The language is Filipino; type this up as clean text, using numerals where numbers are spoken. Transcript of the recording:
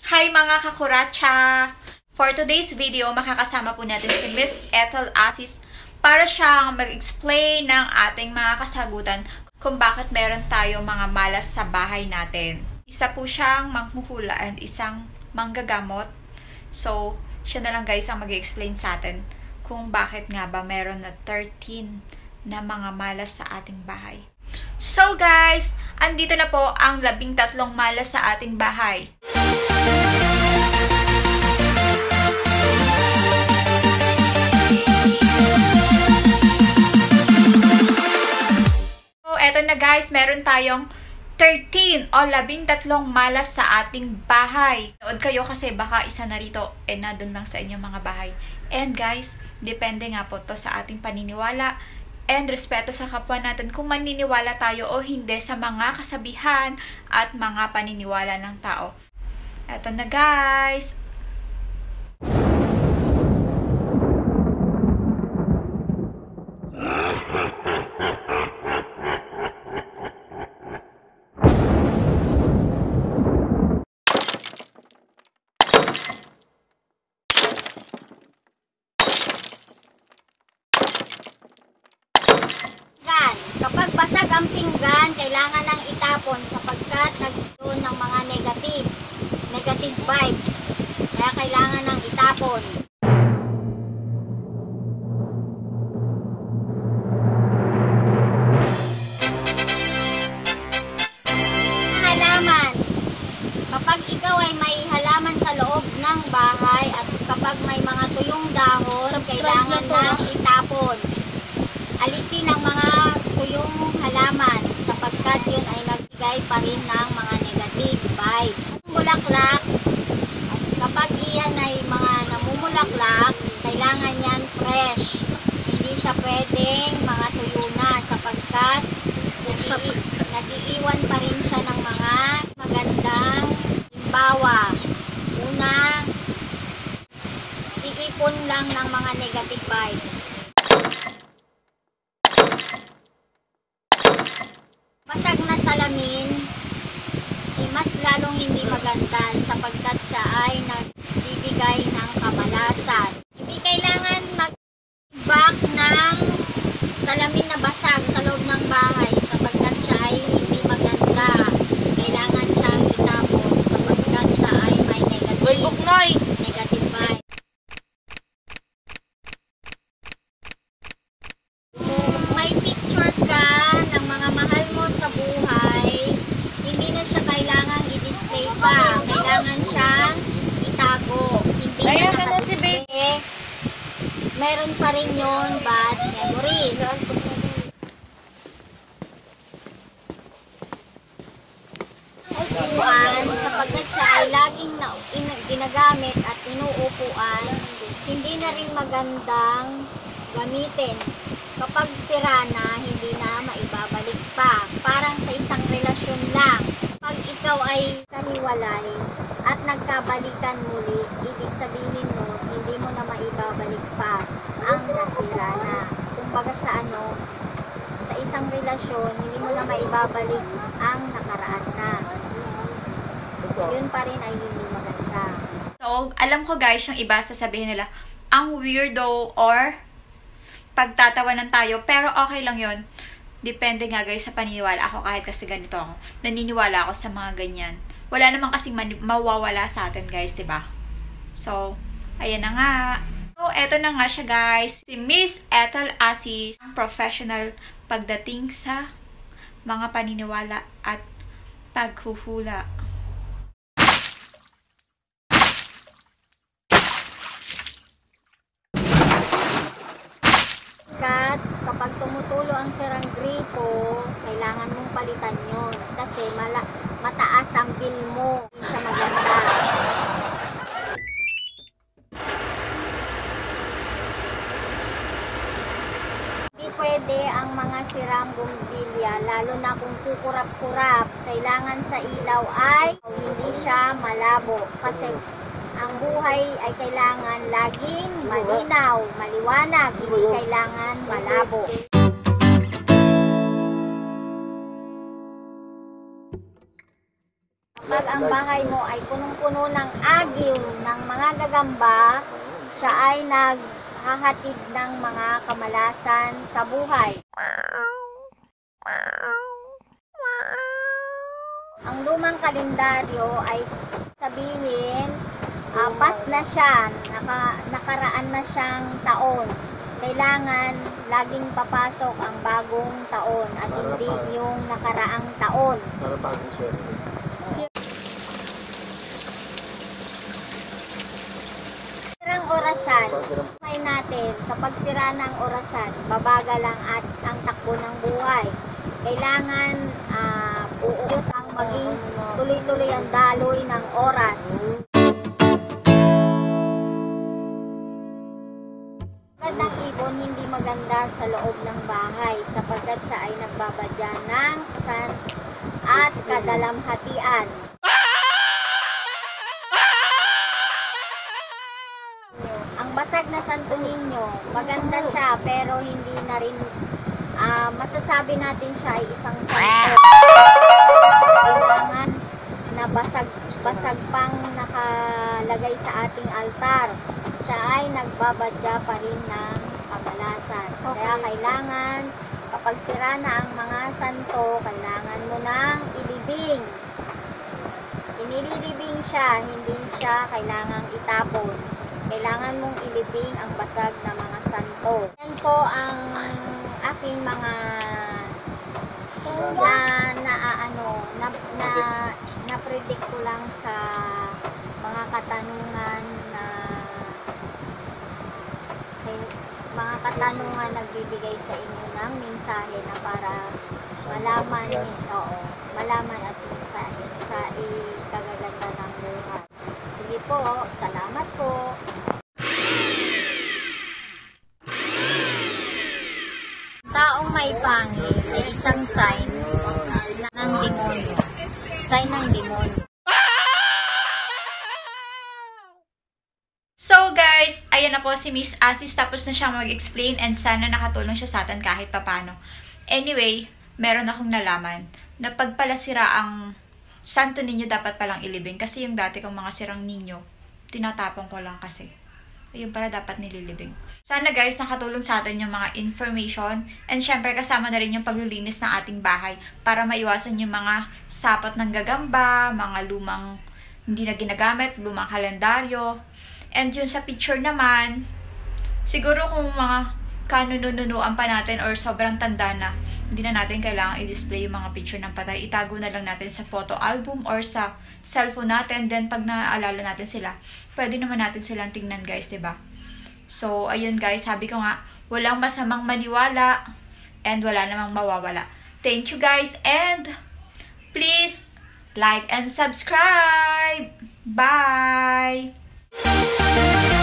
Hi mga kakuracha! For today's video, makakasama po natin si Miss Ethel Asis para siyang mag-explain ng ating mga kasagutan kung bakit meron tayong mga malas sa bahay natin. Isa po siyang manghuhula and isang manggagamot. So, siya na lang guys ang mag-explain sa atin kung bakit nga ba meron na 13 na mga malas sa ating bahay. So guys, andito na po ang 13 malas sa ating bahay. So, eto na guys, meron tayong 13 o 13 malas sa ating bahay. Nood kayo kasi baka isa na rito nandun lang sa inyong mga bahay. And guys, depende nga po to sa ating paniniwala and respeto sa kapwa natin kung maniniwala tayo o hindi sa mga kasabihan at mga paniniwala ng tao. Eto na guys! Kapag basag ang pinggan, kailangan nang itapon sapagkat nagdoon ng mga negative vibes. Kaya kailangan nang itapon. Halaman. Kapag ikaw ay may halaman sa loob ng bahay at kapag may mga tuyong dahon, kailangan nang itapon. Alisin ang mga tuyong halaman sapagkat yun ay nagbigay pa rin ng mga negative vibes. Bulaklak, kapag iyan ay mga namumulaklak, kailangan yan fresh. Hindi siya pwedeng mga tuyo na sapagkat nag-iiwan pa rin siya ng mga magandang limbawa. Una, iipon lang ng mga negative vibes. Basag na salamin, mas lalong hindi maganda sapagkat siya ay nagbibigay ng kamalasan. Hindi kailangan mag-back ng salamin na basag sa loob ng bahay sapagkat siya ay hindi maganda. Kailangan siyang itapon sapagkat siya ay may negative vibe. May picture ka ng mga mahal mo sa buhay, hindi na siya kailangang i-display pa. Kailangan siyang itago. Hindi na naka-display. Meron pa rin yun, bad memories. Upuan, sapagkat siya ay laging ginagamit at inuupuan, hindi na rin magandang gamitin. Kapag sira na, hindi na maibabalik pa. Parang sa isang relasyon lang. Pag ikaw ay kaniwalay at nagkabalikan muli, ibig sabihin nun, hindi mo na maibabalik pa ang nasira na. Kumbaga sa isang relasyon, hindi mo na maibabalik ang nakaraan na. Yun pa rin ay hindi maganda. So, alam ko guys, yung iba sasabihin nila, ang weirdo or pagtatawanan tayo, pero okay lang yon. Depende nga guys sa paniniwala. Ako kahit kasi ganito ako, naniniwala ako sa mga ganyan. Wala naman kasing mawawala sa atin guys, diba? So, ayan na nga. So, eto na nga siya guys. Si Miss Ethel Asis, ang professional pagdating sa mga paniniwala at paghuhula. Kapag tumutulo ang sirang gripo, kailangan mong palitan yun kasi mataas ang bill mo, hindi siya maganda. Hindi pwede ang mga sirang bumbilya, lalo na kung kukurap-kurap. Kailangan sa ilaw ay hindi siya malabo kasi ang buhay ay kailangan laging malinaw, maliwanag, hindi kailangan malabo. Kapag ang bahay mo ay punong-puno ng agiw ng mga gagamba, siya ay naghahatid ng mga kamalasan sa buhay. Ang lumang kalendaryo ay sabihin, pas na siya, nakaraan na siyang taon. Kailangan laging papasok ang bagong taon at hindi yung nakaraang taon. Para bagong swerte. Sirang orasan. May natin, kapag sira ng orasan, babagal ang takbo ng buhay. Kailangan uuyos ang maging tuloy-tuloy ang daloy ng oras. Ng ibon hindi maganda sa loob ng bahay sapagkat siya ay nagbabadya ng kasan at kadalamhatian. Ang basag na Santo Niño, maganda siya pero hindi na rin masasabi natin siya ay isang santo. Kailangan na basag pang nakalagay sa ating altar. Siya ay nagbabadya pa rin ng kamalasan. Kaya kailangan, kapag sira na ang mga santo, kailangan mo nang ilibing. Inililibing siya, hindi siya kailangang itapon. Kailangan mong ilibing ang basag na mga santo. Yan po ang aking mga na-predict ko lang sa mga katanungan nagbibigay sa inyo ng mensahe na para malaman at sa ikagaganda ng buhay. Sige po, salamat po. Taong may pangil ay isang sign ng demonyo. Sign ng demonyo. So guys, ayan na po si Miss Asis, tapos na siyang mag-explain and sana nakatulong siya sa atin kahit papano. Anyway, meron akong nalaman na pag pala sira ang Santo Niño dapat palang ilibing kasi yung dati kong mga sirang ninyo, tinatapon ko lang kasi. Ayun pala dapat nililibing. Sana guys, nakatulong sa atin yung mga information and syempre kasama na rin yung paglilinis ng ating bahay para maiwasan yung mga sapot ng gagamba, mga lumang hindi na ginagamit, lumang kalendaryo. And yun sa picture naman, siguro kung mga kanununuan pa natin or sobrang tanda na, hindi na natin kailangan i-display yung mga picture ng patay. Itago na lang natin sa photo album or sa cellphone natin. Then pag naaalala natin sila, pwede naman natin silang tingnan guys, diba? So, ayun guys, sabi ko nga, walang masamang maniwala and wala namang mawawala. Thank you guys and please like and subscribe! Bye!